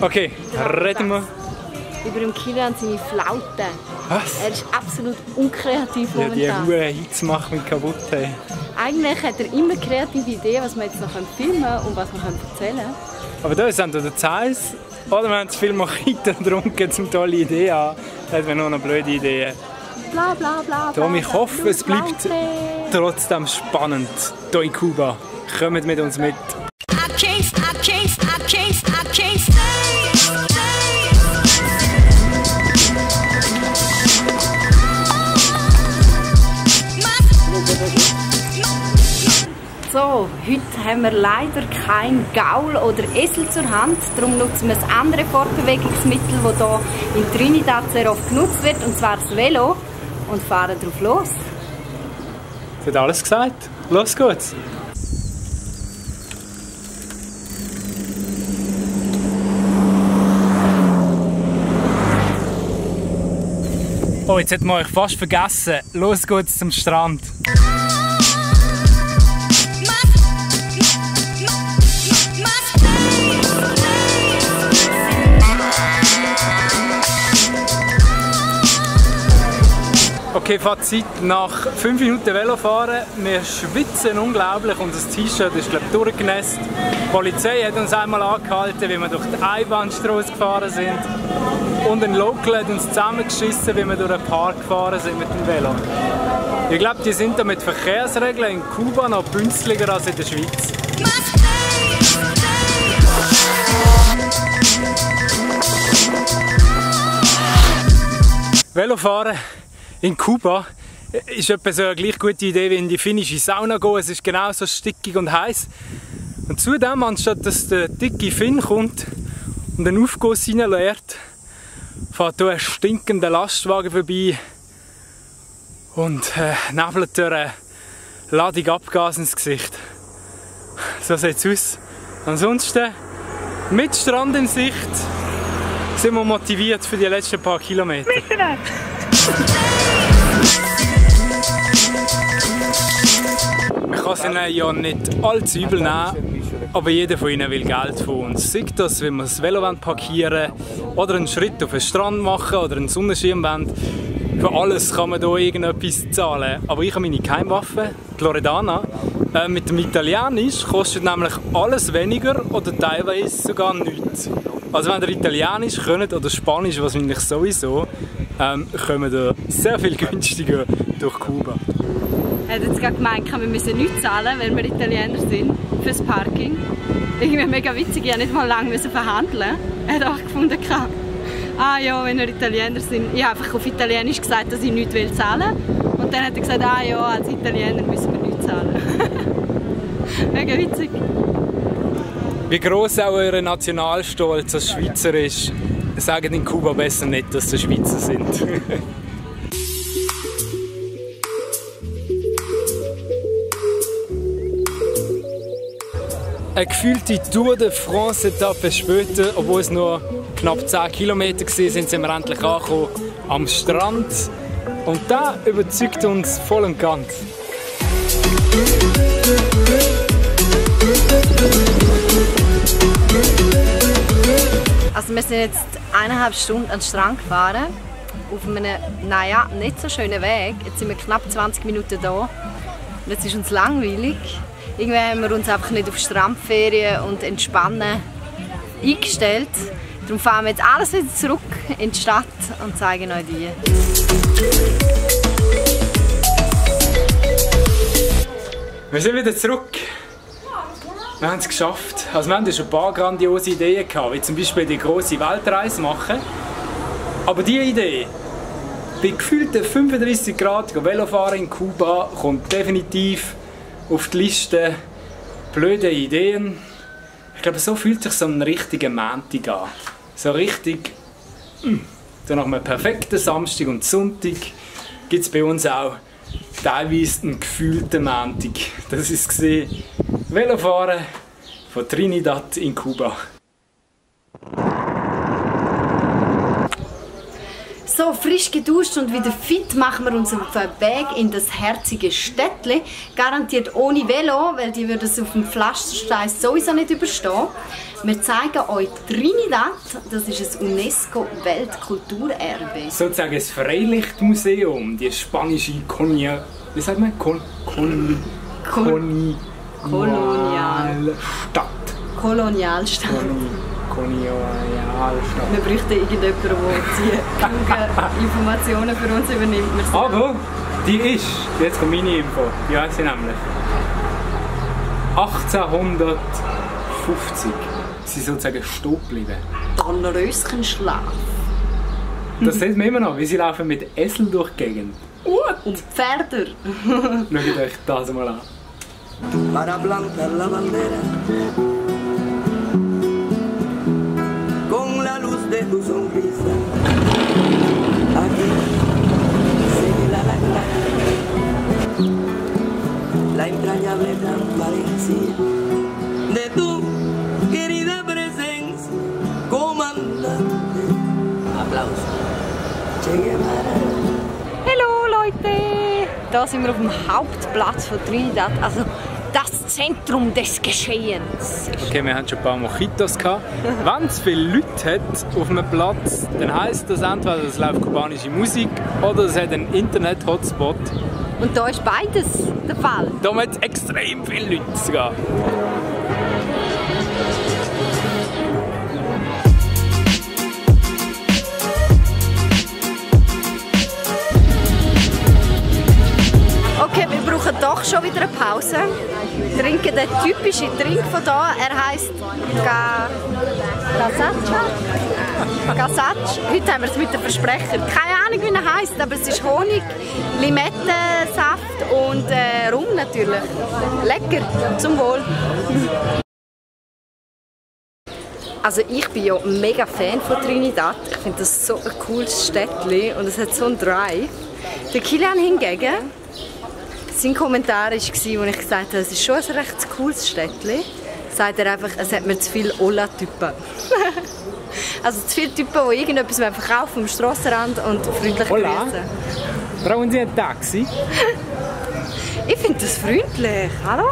Okay, reden wir. Über den Kilian seine Flaute. Was? Er ist absolut unkreativ Ja, momentan. die hohe Hits machen mich kaputt. Hey. Eigentlich hat er immer kreative Ideen, was wir jetzt noch filmen und was wir erzählen können. Aber da ist entweder Zeiss oder wir haben zu viel Mojito getrunken, um tolle Ideen an. Da hat man nur noch blöde Ideen. Bla bla bla. Darum, ich hoffe, es bleibt trotzdem spannend hier in Kuba. Kommt mit uns mit. So, heute haben wir leider kein Gaul oder Esel zur Hand. Darum nutzen wir das andere Fortbewegungsmittel, das hier in Trinidad sehr oft genutzt wird, und zwar das Velo, und fahren drauf los. Es hat alles gesagt. Los geht's. Oh, jetzt hätten wir euch fast vergessen. Los geht's zum Strand. Okay, Fazit. Nach 5 Minuten Velofahren, wir schwitzen unglaublich und das T-Shirt ist, glaube ich, durchgenässt. Die Polizei hat uns einmal angehalten, wie wir durch die Einbahnstraße gefahren sind. Und ein Local hat uns zusammengeschissen, wie wir durch einen Park gefahren sind mit dem Velo. Ich glaube, die sind da mit Verkehrsregeln in Kuba noch günstiger als in der Schweiz. Velofahren in Kuba ist etwa so eine gleich gute Idee wie in die finnische Sauna gehen. Es ist genauso stickig und heiß. Und zudem, anstatt dass der dicke Finn kommt und einen Aufguss reinleert, fährt hier ein stinkender Lastwagen vorbei und nebelt durch eine Ladung Abgas ins Gesicht. So sieht es aus. Ansonsten, mit Strand in Sicht, sind wir motiviert für die letzten paar Kilometer. Man kann es ihnen ja nicht allzu übel nehmen, aber jeder von ihnen will Geld von uns. Sei das, wenn wir das Velo parkieren oder einen Schritt auf den Strand machen oder einen Sonnenschirm wollen. Für alles kann man hier irgendetwas zahlen. Aber ich habe meine Geheimwaffe, die Loredana. Mit dem Italienisch kostet nämlich alles weniger oder teilweise sogar nichts. Also wenn ihr Italienisch könnt oder Spanisch wahrscheinlich sowieso, kommen wir sehr viel günstiger durch Kuba. Er hat jetzt gerade gemeint, wir müssen nichts zahlen, weil wir Italiener sind, fürs Parking. Irgendwie mega witzig, ich musste nicht mal lange verhandeln. Er hat auch gefunden, ah ja, wenn wir Italiener sind. Ich habe einfach auf Italienisch gesagt, dass ich nichts zahlen will. Und dann hat er gesagt, ah ja, als Italiener müssen wir nichts zahlen. Mega witzig. Wie gross auch euer Nationalstolz als Schweizer ist, sagen in Kuba besser nicht, dass sie Schweizer sind. Eine gefühlte Tour de France-Etappe später, obwohl es nur knapp 10 Kilometer waren, sind wir endlich angekommen am Strand. Und das überzeugt uns voll und ganz. Also wir sind jetzt 1,5 Stunden an den Strand gefahren, auf einem, naja, nicht so schönen Weg. Jetzt sind wir knapp 20 Minuten da und jetzt ist uns langweilig. Irgendwie haben wir uns einfach nicht auf Strandferien und Entspannen eingestellt. Darum fahren wir jetzt alles wieder zurück in die Stadt und zeigen euch die. Wir sind wieder zurück. Wir haben es geschafft. Also wir hatten schon ein paar grandiose Ideen gehabt, wie zum Beispiel die grosse Weltreise machen. Aber diese Idee, bei gefühlten 35 Grad Velofahren in Kuba, kommt definitiv auf die Liste blöde Ideen. Ich glaube, so fühlt sich so ein richtiger Montag an. So richtig, so nach einem perfekten Samstag und Sonntag gibt es bei uns auch teilweise einen gefühlten Montag. Das ist gesehen Velofahren von Trinidad in Kuba. So, frisch geduscht und wieder fit machen wir uns auf den Weg in das herzige Städtli. Garantiert ohne Velo, weil die würden es auf dem Pflasterstein sowieso nicht überstehen. Wir zeigen euch Trinidad, das ist ein UNESCO-Weltkulturerbe. Sozusagen das Freilichtmuseum, die spanische wie sagt man? Kolonialstadt. Kolonialstadt. Kolonialstadt. Wir bräuchten irgendjemanden, der die klugen Informationen für uns übernimmt. Aber die ist, jetzt kommt meine Info, die weiss ich nämlich, 1850 sie sozusagen stehen geblieben. Dornröschenschlaf. Das sieht man immer noch, wie sie laufen mit Esel durch die Gegend. Und Pferder. Schaut euch das mal an. Para plantar la bandera con la luz de tu sonrisa. Aquí se la la entrañable transparencia de tu querida presencia, comandante. Aplausos. Che Guevara. Hallo Leute! Da sind wir auf dem Hauptplatz von Trinidad, also das Zentrum des Geschehens. Okay, wir haben schon ein paar Mojitos gehabt. Wenn es viele Leute hat auf einem Platz, dann heisst das entweder, es läuft kubanische Musik oder es hat einen Internet-Hotspot. Und da ist beides der Fall. Da hat es extrem viele Leute sogar. Okay, wir brauchen doch schon wieder eine Pause. Wir trinken den typischen Trink von hier. Er heisst Gasach. Heute haben wir es mit dem Versprecher. Keine Ahnung, wie er heisst, aber es ist Honig, Limettensaft und Rum natürlich. Lecker, zum Wohl. Also ich bin ja mega Fan von Trinidad. Ich finde das so ein cooles Städtchen und es hat so einen Drive. Der Kilian hingegen, sein Kommentar war, als ich gesagt habe, es ist schon ein recht cooles Städtchen, sagt er einfach, es hat mir zu viele Ola-Typen. Also zu viele Typen, die irgendetwas verkaufen am Strassenrand und freundlich grüßen. Brauchen Sie ein Taxi? Ich finde das freundlich. Hallo?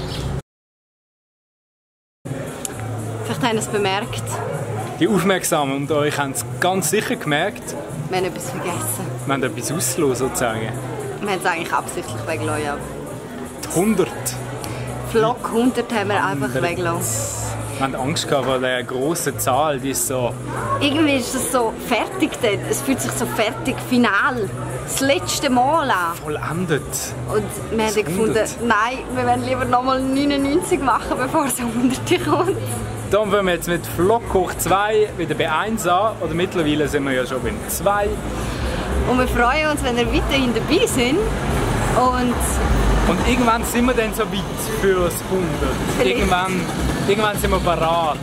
Vielleicht haben Sie es bemerkt. Die Aufmerksamen unter euch haben es ganz sicher gemerkt. Wir haben etwas vergessen. Wir haben etwas ausgelassen, sozusagen. Wir haben es eigentlich absichtlich weggelassen. Die 100. Flock 100 haben wir einfach weggelassen. Wir hatten Angst vor dieser grossen Zahl, die ist so... Irgendwie ist es so fertig dort. Es fühlt sich so fertig, final. Das letzte Mal an. Vollendet. Und wir haben gefunden, nein, wir wollen lieber nochmal 99 machen, bevor es 100 kommt. Dann fangen wir jetzt mit Flock hoch 2 wieder bei 1 an. Oder mittlerweile sind wir ja schon beim 2. Und wir freuen uns, wenn ihr weiterhin dabei sind. Und irgendwann sind wir dann so weit für das 100. Irgendwann sind wir bereit.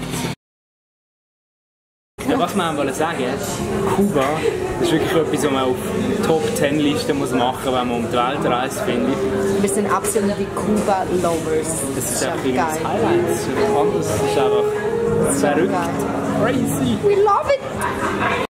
Ja, was wir wollen sagen, Kuba, das ist wirklich etwas, was man auf Top 10 Listen machen muss, wenn man um die Welt reist, finde ich. Wir sind absolute Kuba-Lovers. Das ist einfach ein Highlight. Das ist etwas anderes. Das ist einfach verrückt. Crazy. We love it!